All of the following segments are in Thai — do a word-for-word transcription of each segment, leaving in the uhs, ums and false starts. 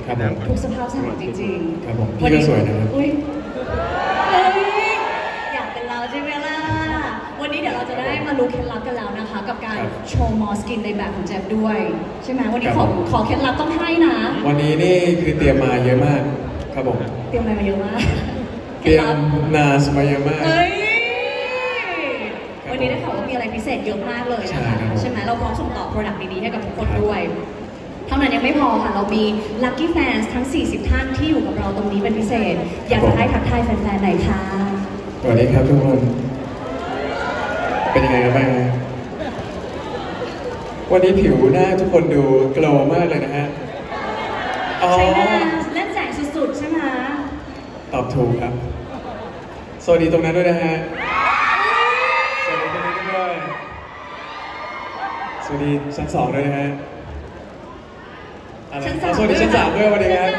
ครับผมทุกสภาพแสงจริงๆครับผมพี่ก็สวยนะครับอุ้ยเฮ้ยอยากเป็นเราใช่ไหมล่ะวันนี้เดี๋ยวเราจะได้มารู้เคล็ดลับกันแล้วนะคะกับการโชว์มอสกินในแบบของเจฟด้วยใช่ไหมวันนี้ขอขอเคล็ดลับต้องให้นะวันนี้นี่คือเตรียมมาเยอะมากครับผมเตรียมอะไรมาเยอะมากเตรียมนาสมาเยอะมากวันนี้ได้ข่าวว่ามีอะไรพิเศษเยอะมากเลยนะคะใช่ไหมเราพร้อมส่งต่อ product ดีๆให้กับทุกคนด้วยเท่านั้นยังไม่พอค่ะเรามี Lucky Fans ทั้งสี่สิบท่านที่อยู่กับเราตรงนี้เป็นพิเศษอยากจะให้ทักทายแฟนๆหน่อยค่ะสวัสดีครับทุกคนเป็นยังไงกันบ้างวันนี้ผิวหน้าทุกคนดูโกลว์มากเลยนะฮะใช่ไหมเล่นแสงสุดๆใช่ไหมตอบถูกครับสวัสดีตรงนั้นด้วยนะฮะสวัสดีตรงนี้ด้วยสวัสดีชั้นสองด้วยนะฮะสวัสดีชั้นสามด้วยวันนี้ครับ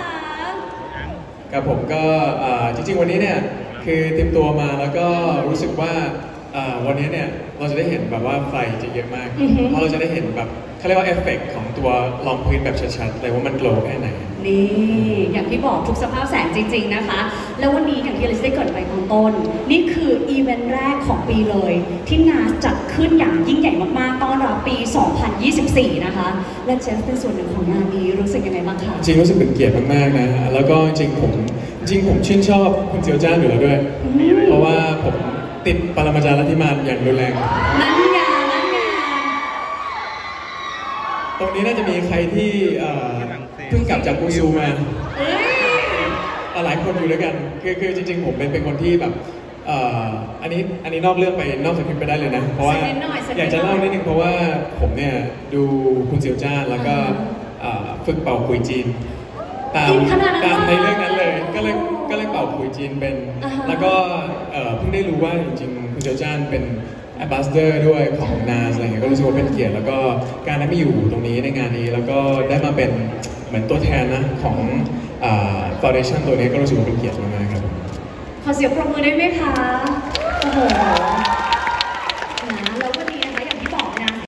กับผมก็จริงๆวันนี้เนี่ยคือเตรียมตัวมาแล้วก็รู้สึกว่าวันนี้เนี่ยเราจะได้เห็นแบบว่าไฟจะเยอะมากเพราะเราจะได้เห็นแบบเขาเรียกว่าเอฟเฟกต์ของตัวรองพื้นแบบชัดๆเลยว่ามันโกลว์แค่ไหนนี่อย่างที่บอกทุกสภาพแสงจริงๆนะคะแล้ววันนี้อย่างที่เราได้เกิดไปตอนต้นนี่คืออีเวนต์แรกของปีเลยที่นาสจัดขึ้นอย่างยิ่งใหญ่มากๆต้อนรับปี สองพันยี่สิบสี่ นะคะและเจฟเป็นส่วนหนึ่งของงานนี้รู้สึกยังไงบ้างคะจริงรู้สึกเป็นเกียรติมากๆนะแล้วก็จริงผมจริงผมชื่นชอบคุณเจียวจ้านอยู่แล้วด้วยเพราะว่าผมติดปรมาจารย์ลัทธิมานอย่างรุนแรงนั่นไงนั่นไงตรงนี้น่าจะมีใครที่เพิ่งกลับจากกูซูมาหลายคนอยู่ด้วยกันคือคือจริงๆผมเป็นเป็นคนที่แบบอันนี้อันนี้นอกเรื่องไปนอกจากคลิปไปได้เลยนะเพราะว่าอยากจะเล่านิดนึงเพราะว่าผมเนี่ยดูคุณเซียวจ้านแล้วก็ฝึกเป่าคุยจีนตามตามในเรื่องนั้นเลยก็เลยก็เลยเป่าคุยจีนเป็นแล้วก็เพิ่งได้รู้ว่าจริงๆคุณเซียวจ้านเป็นแอมบาสเดอร์ด้วยของนาสอะไรเงี้ยก็รู้สึกว่าเป็นเกียรติแล้วก็การได้มาอยู่ตรงนี้ในงานนี้แล้วก็ได้มาเป็นเหมือนตัวแทนนะของฟาวเดชั่นตัวนี้ก็รู้สึกว่าเป็นเกียรติมากๆครับขอเสียงปรบมือได้ไหมคะโอ้โห